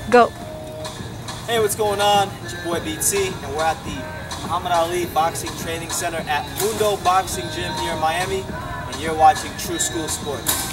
Go. Hey, what's going on? It's your boy BT, and we're at the Muhammad Ali Boxing Training Center at Mundo Boxing Gym here in Miami, and you're watching True School Sports.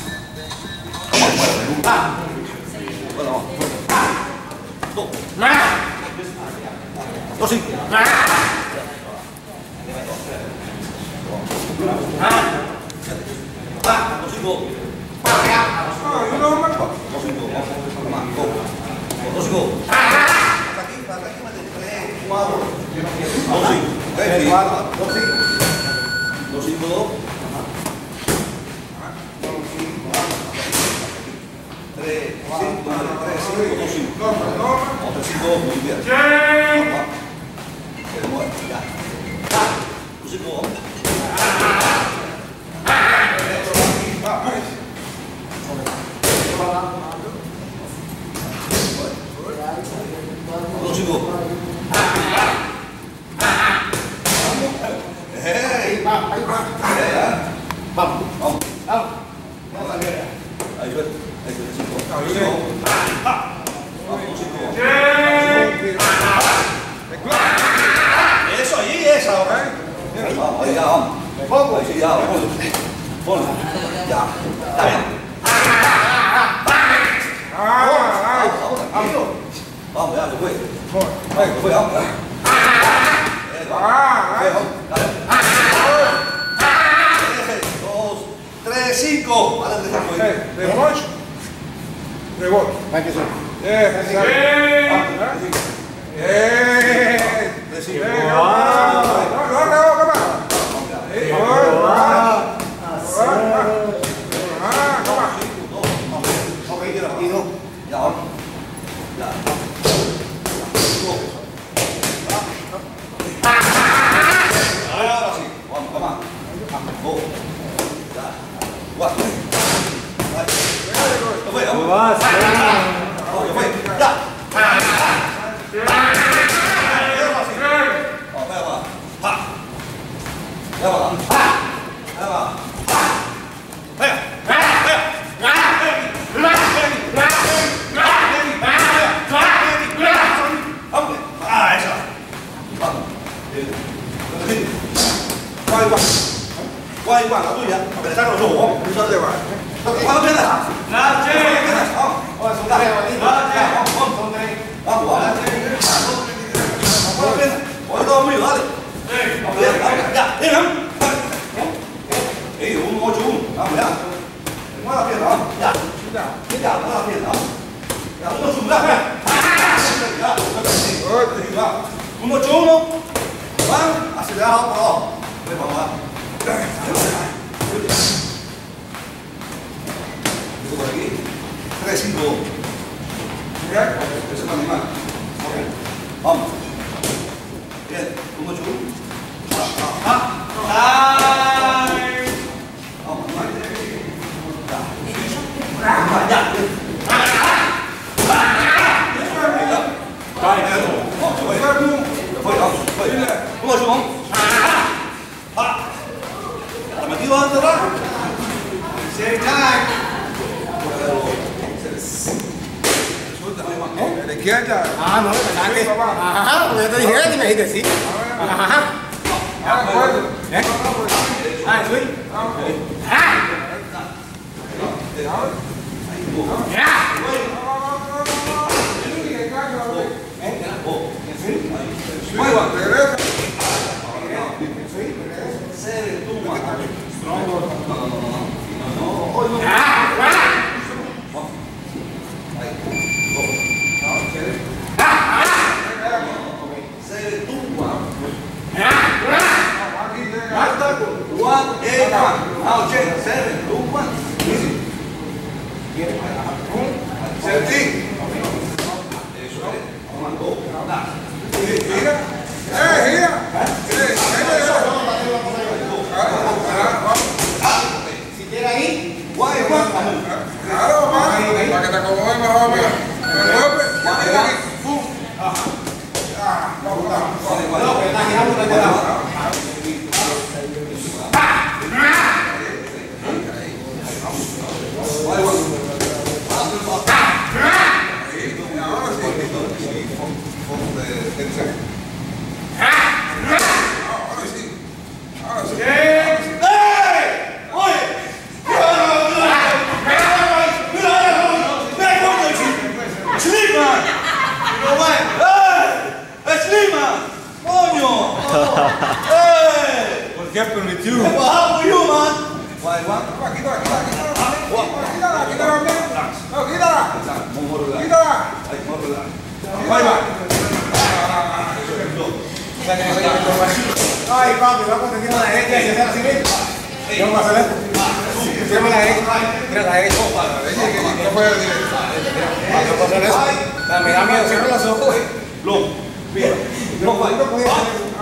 Ay, papi, vamos a la derecha y hacer así mismo. ¿Cómo va a hacer esto? Tírame la derecha. Mira la derecha. No puede decir eso. No puede hacer eso. Me da miedo, cierra los ojos. Mira. No puede hacer eso.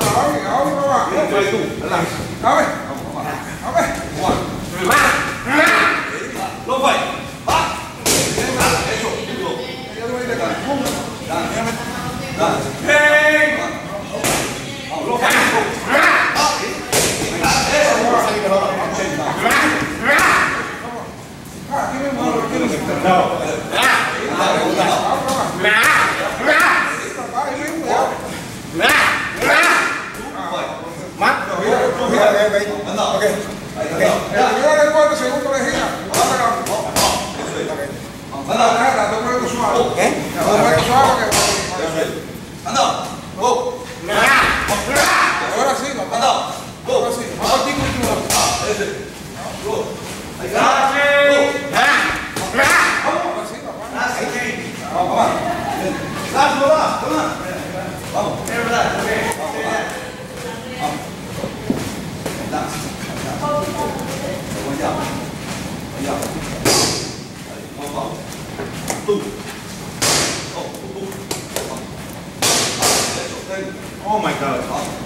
Oh my God.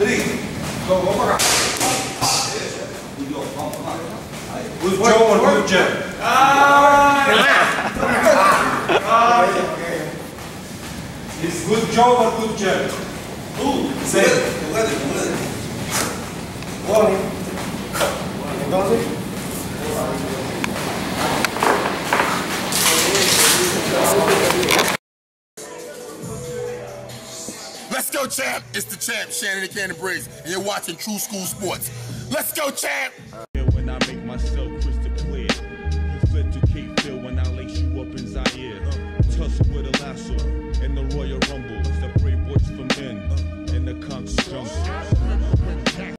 Good Joe or good Jeb? It's good Joe or good Jeb? Say. Let's go, champ. It's the champ, Shannon the Cannon Briggs, and you're watching True School Sports. Let's go, champ. When I make myself crystal clear, you flip to Cape Phil when I lace you up in Zaire. Tussle with a lasso in the Royal Rumble. Separate boys from men in the Conquest jungle.